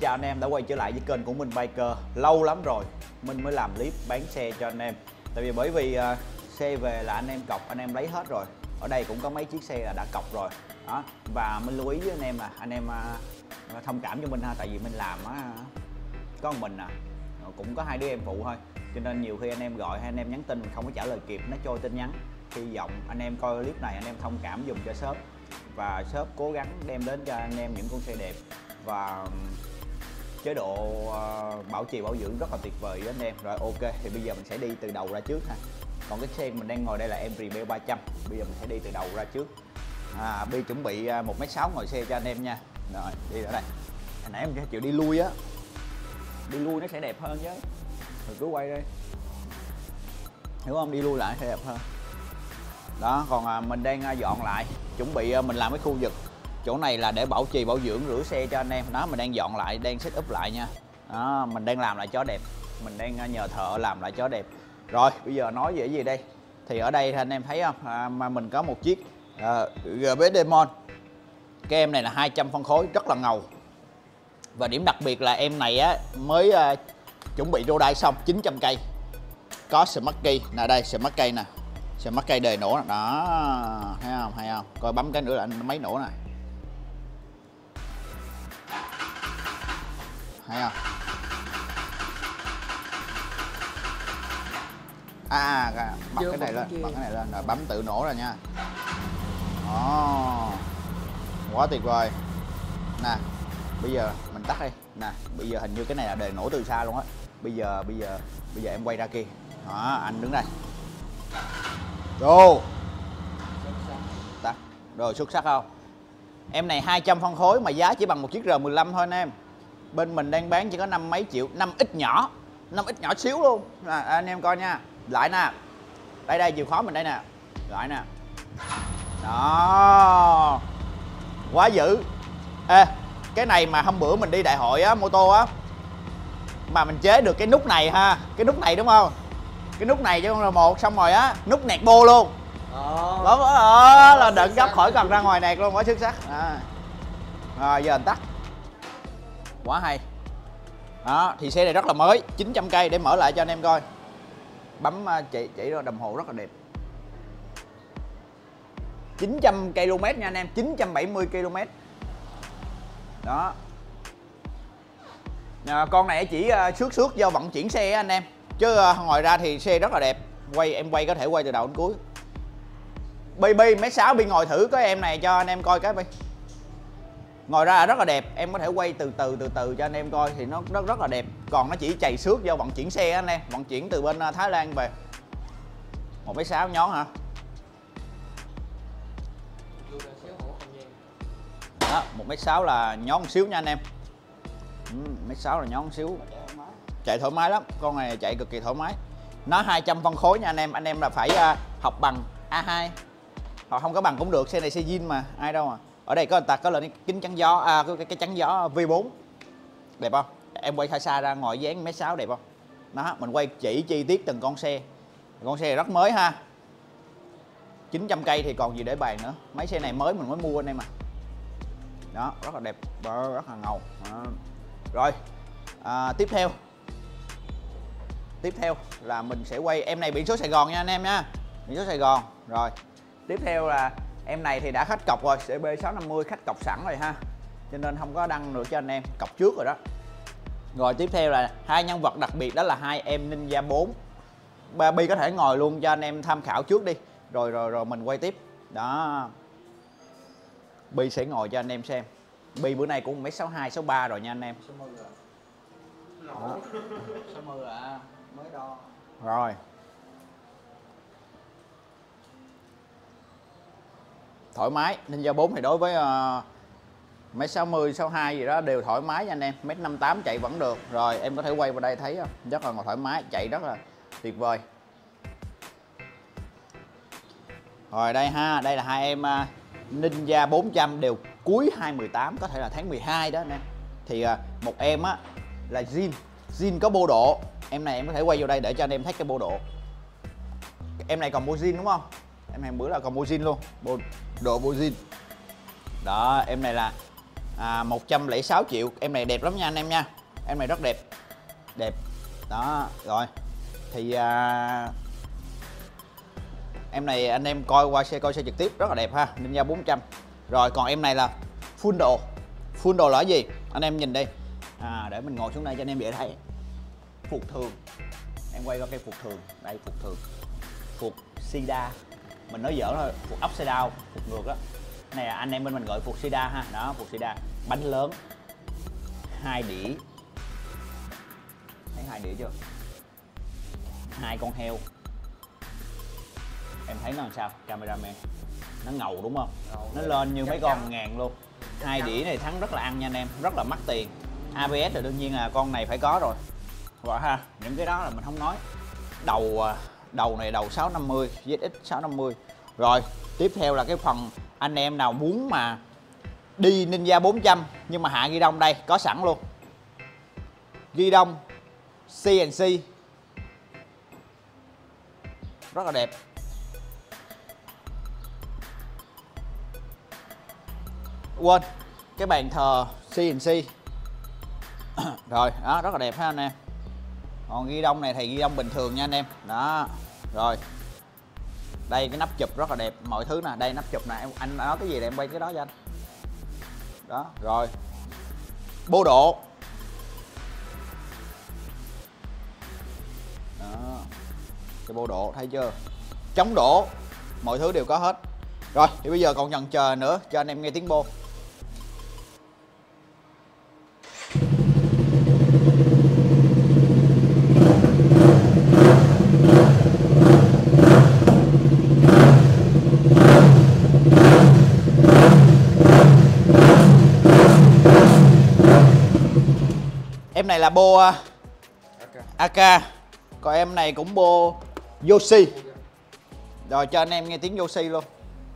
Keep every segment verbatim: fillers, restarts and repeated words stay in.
chào anh em đã quay trở lại với kênh của Minh Biker. Lâu lắm rồi Minh mới làm clip bán xe cho anh em. Tại vì bởi vì uh, xe về là anh em cọc, anh em lấy hết rồi. Ở đây cũng có mấy chiếc xe là đã cọc rồi đó. Và Minh lưu ý với anh em là anh em uh, thông cảm cho Minh ha. Tại vì Minh làm uh, có một mình à, cũng có hai đứa em phụ thôi, cho nên nhiều khi anh em gọi hay anh em nhắn tin mình không có trả lời kịp, nó trôi tin nhắn. Hy vọng anh em coi clip này anh em thông cảm dùng cho shop, và shop cố gắng đem đến cho anh em những con xe đẹp và chế độ uh, bảo trì bảo dưỡng rất là tuyệt vời với anh em. Rồi ok, thì bây giờ mình sẽ đi từ đầu ra trước ha. Còn cái xe mình đang ngồi đây là em rờ bê ba trăm. Bây giờ mình sẽ đi từ đầu ra trước. à, Bi chuẩn bị một mét sáu ngồi xe cho anh em nha. Rồi đi ở đây. Hồi nãy em chịu đi lui á, đi lui nó sẽ đẹp hơn chứ. Rồi cứ quay đây, hiểu không? Đi lui lại sẽ đẹp hơn. Đó, còn à, mình đang à, dọn lại, chuẩn bị à, mình làm cái khu vực chỗ này là để bảo trì bảo dưỡng rửa xe cho anh em. Đó, mình đang dọn lại, đang set up lại nha. Đó, mình đang làm lại chó đẹp, mình đang à, nhờ thợ làm lại chó đẹp. Rồi bây giờ nói về cái gì đây? Thì ở đây anh em thấy không, à, mà mình có một chiếc à, giê bê Demon. Cái em này là hai trăm phân khối, rất là ngầu. Và điểm đặc biệt là em này á mới à, chuẩn bị rô đai xong, chín trăm cây. Có smart key nè, đây smart key nè, smart key đề nổ nè. Đó, thấy không, hay không? Coi bấm cái nữa là anh mấy nổ này, thấy không? À, à bật cái này lên, bật cái này lên rồi bấm tự nổ rồi nha. Đó, quá tuyệt vời. Nè, bây giờ mình tắt đi. Nè, bây giờ hình như cái này là đề nổ từ xa luôn á. Bây giờ bây giờ bây giờ em quay ra kia. Đó, anh đứng đây. Đồ. Tắt. Rồi, xuất sắc không? Em này hai trăm phân khối mà giá chỉ bằng một chiếc R mười lăm thôi anh em. Bên mình đang bán chỉ có năm mấy triệu, năm ít nhỏ, năm ít nhỏ xíu luôn. À, anh em coi nha. Lại nè. Đây đây, chìa khóa mình đây nè. Lại nè. Đó. Quá dữ. Ê, cái này mà hôm bữa mình đi đại hội á, mô tô á, mà mình chế được cái nút này ha, cái nút này đúng không? Cái nút này cho con R một xong rồi á, nút nẹt bô luôn. Đó, đó, đó là đợt gấp khỏi cần ra ngoài nẹt luôn, quá xuất sắc. À. Rồi giờ mình tắt. Quá hay. Đó, thì xe này rất là mới, chín trăm cây, để mở lại cho anh em coi. Bấm chỉ chỉ rồi, đồng hồ rất là đẹp. chín trăm ki lô mét nha anh em, chín trăm bảy mươi ki lô mét. Đó. À, con này chỉ uh, xước xước do vận chuyển xe á anh em, chứ uh, ngoài ra thì xe rất là đẹp. Quay em quay có thể quay từ đầu đến cuối. Bi Bi mét sáu, Bi ngồi thử cái em này cho anh em coi cái Bi. Ngồi ra rất là đẹp, em có thể quay từ từ từ từ cho anh em coi thì nó rất rất là đẹp. Còn nó chỉ chày xước do vận chuyển xe anh em, vận chuyển từ bên Thái Lan về. một mét sáu nhón hả? Đó, một mét sáu là nhón một xíu nha anh em. một mét sáu là nhón một xíu. Chạy thoải mái lắm, con này chạy cực kỳ thoải mái. Nó hai trăm phân khối nha anh em, anh em là phải uh, học bằng A hai. Hoặc không có bằng cũng được, xe này xe zin mà, ai đâu mà. Ở đây có người ta có lên kính chắn gió, à, cái, cái chắn gió V bốn. Đẹp không? Em quay xa xa ra ngoài dáng mét sáu đẹp không? Đó, mình quay chỉ chi tiết từng con xe. Con xe này rất mới ha. chín trăm cây thì còn gì để bàn nữa. Mấy xe này mới mình mới mua anh em à. Đó, rất là đẹp, rất là ngầu. Đó. Rồi, à, tiếp theo Tiếp theo là mình sẽ quay em này biển số Sài Gòn nha anh em nha. Biển số Sài Gòn. Rồi, tiếp theo là em này thì đã khách cọc rồi, C B sáu năm mươi khách cọc sẵn rồi ha, cho nên không có đăng nữa cho anh em, cọc trước rồi đó. Rồi tiếp theo là hai nhân vật đặc biệt, đó là hai em Ninja bốn. Bi có thể ngồi luôn cho anh em tham khảo trước đi, rồi rồi rồi mình quay tiếp. Đó, Bi sẽ ngồi cho anh em xem. Bi bữa nay cũng một mét sáu hai, sáu ba rồi nha anh em. sáu mươi rồi. sáu mươi à, mới đo. Rồi. Thoải mái, Ninja bốn thì đối với uh, mét sáu mươi, sáu hai gì đó đều thoải mái nha anh em. Mét năm tám chạy vẫn được. Rồi em có thể quay vào đây thấy không? Rất là thoải mái, chạy rất là tuyệt vời. Rồi đây ha, đây là hai em uh, Ninja bốn trăm đều cuối hai mười tám, có thể là tháng mười hai đó anh em. Thì uh, một em á là zin, zin có bô độ. Em này em có thể quay vô đây để cho anh em thấy cái bô độ. Em này còn bô zin đúng không? Em này bữa là còn bô zin luôn, bô độ bô zin. Đó, em này là à, một trăm lẻ sáu triệu. Em này đẹp lắm nha anh em nha, em này rất đẹp, đẹp đó. Rồi thì à, em này anh em coi qua xe coi xe trực tiếp rất là đẹp ha, Ninja bốn trăm. Rồi còn em này là full đồ. Full đồ là cái gì anh em nhìn đi, à, để mình ngồi xuống đây cho anh em dễ thấy. Phục thường, em quay qua cái phục thường đây, phục thường, phục sida, mình nói giỡn thôi, phục upside down, phục ngược đó. Này anh em bên mình gọi phục sida ha, đó phục sida, bánh lớn, hai đĩa, thấy hai đĩa chưa, hai con heo, em thấy nó làm sao cameraman, nó ngầu đúng không, nó lên như mấy con ngàn luôn. Hai đĩa này Thắng rất là ăn nha anh em, rất là mắc tiền. a bê ét là đương nhiên là con này phải có rồi. Rồi ha, những cái đó là mình không nói. Đầu đầu này đầu sáu năm mươi, Z X sáu năm mươi. Rồi, tiếp theo là cái phần anh em nào muốn mà đi Ninja bốn trăm nhưng mà hạ ghi đông đây có sẵn luôn. Ghi đông xê en xê rất là đẹp. Quên, cái bàn thờ xê en xê. Rồi, đó rất là đẹp ha anh em. Còn ghi đông này thì ghi đông bình thường nha anh em. Đó. Rồi. Đây cái nắp chụp rất là đẹp, mọi thứ nè, đây nắp chụp nè, em anh nói cái gì để em quay cái đó cho anh. Đó, rồi. Bô độ. Đó. Cái bô độ thấy chưa? Chống đổ, mọi thứ đều có hết. Rồi, thì bây giờ còn chần chờ nữa cho anh em nghe tiếng bô. Em này là bô uh, a ca, còn em này cũng bô Yoshi. Rồi cho anh em nghe tiếng Yoshi luôn.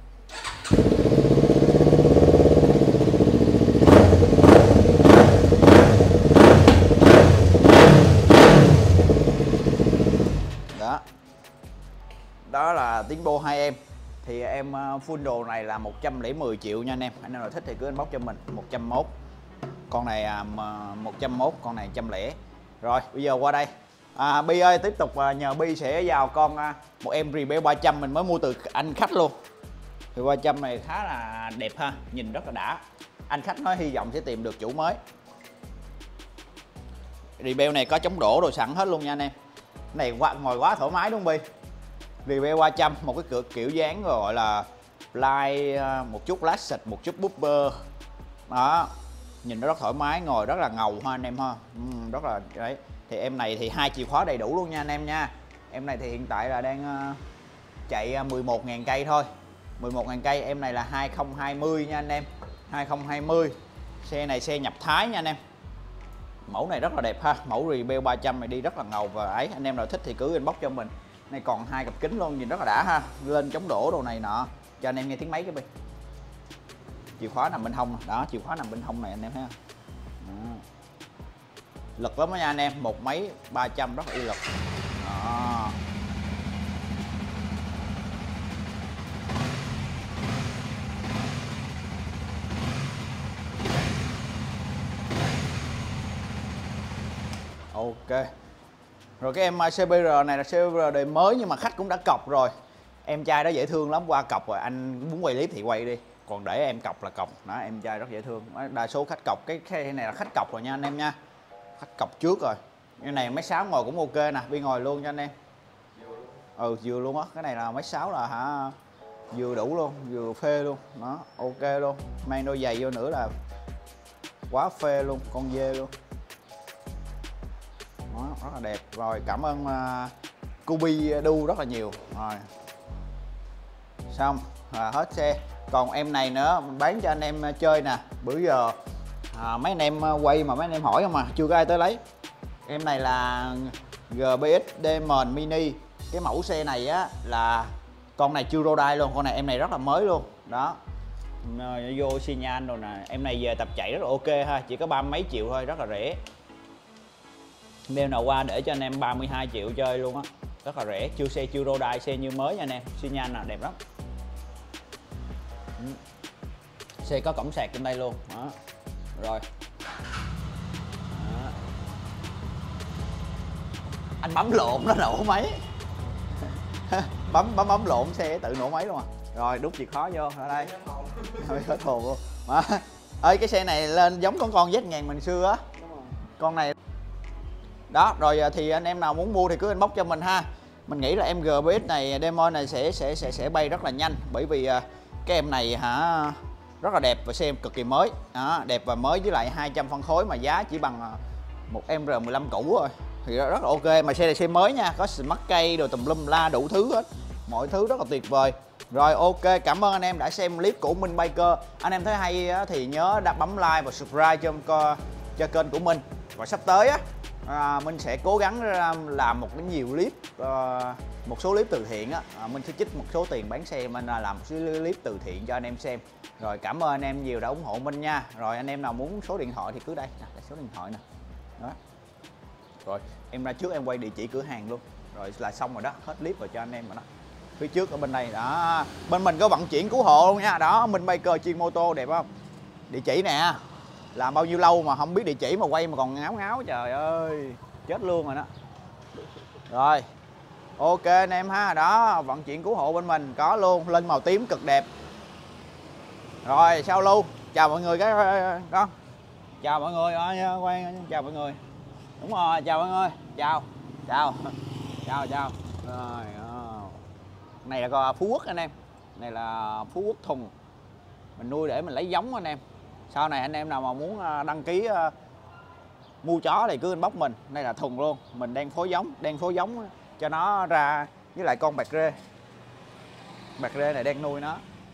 Đó. Đó là tiếng bô hai em. Thì em full đồ này là một trăm lẻ mười triệu nha anh em. Anh em nào thích thì cứ inbox cho mình. Một trăm mốt. Con này một trăm mốt, con này một trăm lẻ. Rồi bây giờ qua đây à, Bi ơi, tiếp tục nhờ Bi sẽ vào con một em Rebel ba trăm mình mới mua từ anh khách luôn. Thì ba trăm này khá là đẹp ha, nhìn rất là đã. Anh khách nói hy vọng sẽ tìm được chủ mới. Rebel này có chống đổ đồ sẵn hết luôn nha anh em. Cái này quá, ngồi quá thoải mái đúng không Bi? Rebel ba trăm, một cái kiểu, kiểu dáng gọi là fly, một chút lát xịt, một chút booper. Đó, nhìn nó rất thoải mái, ngồi rất là ngầu ha anh em ha. uhm, Rất là đấy. Thì em này thì hai chìa khóa đầy đủ luôn nha anh em nha. Em này thì hiện tại là đang uh, chạy mười một nghìn cây thôi, mười một nghìn cây. Em này là hai không hai không nha anh em, hai không hai không. Xe này xe nhập Thái nha anh em. Mẫu này rất là đẹp ha, mẫu Rebel ba trăm này đi rất là ngầu và ấy. Anh em nào thích thì cứ inbox cho mình. Này còn hai cặp kính luôn, nhìn rất là đã ha, lên chống đổ đồ này nọ. Cho anh em nghe tiếng máy cái bên. Chìa khóa nằm bên hông, đó chìa khóa nằm bên hông này anh em thấy không? Đó. Lực lắm đó nha anh em, một máy ba trăm rất là y lực. Đó. Ok. Rồi cái em xê bê rờ này là xê bê rờ đời mới nhưng mà khách cũng đã cọc rồi. Em trai đó dễ thương lắm, qua cọc rồi, anh muốn quay clip thì quay đi. Còn để em cọc là cọc, đó em trai rất dễ thương. Đa số khách cọc, cái, cái này là khách cọc rồi nha anh em nha. Khách cọc trước rồi. Cái này máy sáu ngồi cũng ok nè, Bi ngồi luôn cho anh em. Ừ vừa luôn á, cái này là máy sáu là hả, vừa đủ luôn, vừa phê luôn. Đó, ok luôn. Mang đôi giày vô nữa là quá phê luôn, con dê luôn. Đó, rất là đẹp. Rồi cảm ơn uh, Kubi Du rất là nhiều. Rồi xong à, hết xe. Còn em này nữa mình bán cho anh em chơi nè. Bữa giờ à, mấy anh em quay mà mấy anh em hỏi không mà chưa có ai tới lấy. Em này là giê bê ích Demon Mini. Cái mẫu xe này á là con này chưa rodai luôn, con này em này rất là mới luôn. Đó, vô xi nhan rồi nè. Em này về tập chạy rất là ok ha, chỉ có ba mấy triệu thôi, rất là rẻ. Đêm nào qua để cho anh em ba mươi hai triệu chơi luôn á, rất là rẻ. Chưa xe chưa rodai, xe như mới nha anh em. Xi nhan là đẹp lắm. Xe có cổng sạc trên đây luôn. Đó. Rồi. Đó. Anh bấm lộn nó nổ máy. bấm bấm bấm lộn xe tự nổ máy luôn à. Rồi đút chìa khóa vô ở đây. Hơi hết hồn luôn. Mà ơi cái xe này lên giống con con Z ngàn mình xưa á. Con này đó. Rồi thì anh em nào muốn mua thì cứ inbox cho mình ha. Mình nghĩ là em G B X này demo này sẽ sẽ sẽ sẽ bay rất là nhanh, bởi vì cái em này hả rất là đẹp và xe em cực kỳ mới đó, đẹp và mới, với lại hai trăm phân khối mà giá chỉ bằng một em R mười lăm cũ rồi thì rất là ok. Mà xe này xe mới nha, có smart cây đồ tùm lum la đủ thứ hết, mọi thứ rất là tuyệt vời. Rồi ok, cảm ơn anh em đã xem clip của Minh Biker. Anh em thấy hay thì nhớ đã bấm like và subscribe cho cho kênh của mình. Và sắp tới á à, mình sẽ cố gắng làm một cái nhiều clip, uh, một số clip từ thiện á, à, mình sẽ trích một số tiền bán xe mình làm một số clip từ thiện cho anh em xem. Rồi cảm ơn anh em nhiều đã ủng hộ mình nha. Rồi anh em nào muốn số điện thoại thì cứ đây nè, đây số điện thoại nè. Đó. Rồi em ra trước em quay địa chỉ cửa hàng luôn. Rồi là xong rồi đó, hết clip rồi cho anh em rồi đó. Phía trước ở bên đây đó, bên mình có vận chuyển cứu hộ luôn nha. Đó, Minh Biker chuyên mô tô, đẹp không? Địa chỉ nè. Làm bao nhiêu lâu mà không biết địa chỉ mà quay mà còn ngáo ngáo, trời ơi chết luôn rồi đó. Rồi ok anh em ha, đó vận chuyển cứu hộ bên mình có luôn, lên màu tím cực đẹp. Rồi sao lưu, chào mọi người cái con, chào mọi người, quay chào mọi người, đúng rồi chào mọi người, chào chào chào chào. Rồi này là con Phú Quốc anh em, này là Phú Quốc thùng, mình nuôi để mình lấy giống anh em. Sau này anh em nào mà muốn đăng ký uh, mua chó thì cứ inbox mình. Đây là thùng luôn, mình đang phối giống, đang phối giống cho nó ra với lại con bạc rê. Bạc rê này đang nuôi nó.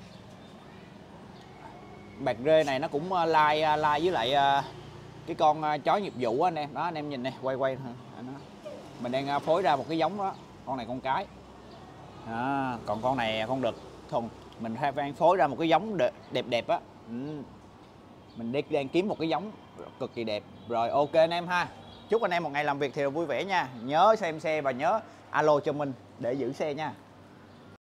Bạc rê này nó cũng lai lai với lại uh, cái con uh, chó nghiệp vụ anh em. Đó anh em nhìn này, quay quay đó. Mình đang uh, phối ra một cái giống đó. Con này con cái. Đó, còn con này con đực thùng. Mình đang phối ra một cái giống đẹp đẹp á. Ừ. Mình đang kiếm một cái giống cực kỳ đẹp. Rồi ok anh em ha, chúc anh em một ngày làm việc thì vui vẻ nha. Nhớ xem xe và nhớ alo cho mình để giữ xe nha.